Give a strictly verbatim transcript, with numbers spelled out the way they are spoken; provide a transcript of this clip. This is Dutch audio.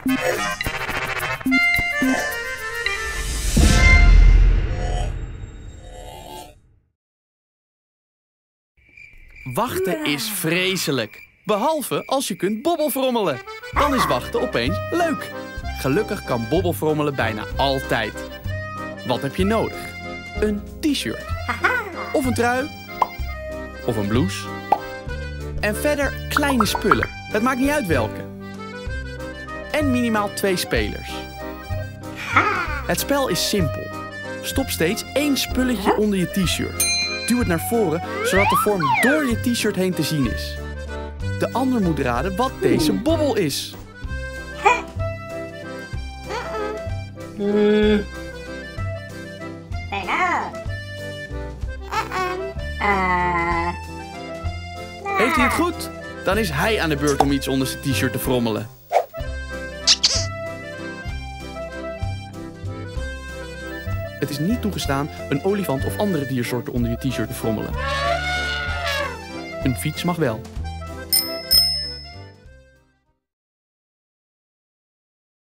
Wachten is vreselijk. Behalve als je kunt bobbelfrommelen. Dan is wachten opeens leuk. Gelukkig kan bobbelfrommelen bijna altijd. Wat heb je nodig? Een t-shirt. Of een trui. Of een blouse. En verder kleine spullen. Het maakt niet uit welke. En minimaal twee spelers. Het spel is simpel. Stop steeds één spulletje onder je t-shirt. Duw het naar voren, zodat de vorm door je t-shirt heen te zien is. De ander moet raden wat deze bobbel is. Heeft hij het goed? Dan is hij aan de beurt om iets onder zijn t-shirt te frommelen. Het is niet toegestaan een olifant of andere diersoorten onder je t-shirt te frommelen. Een fiets mag wel.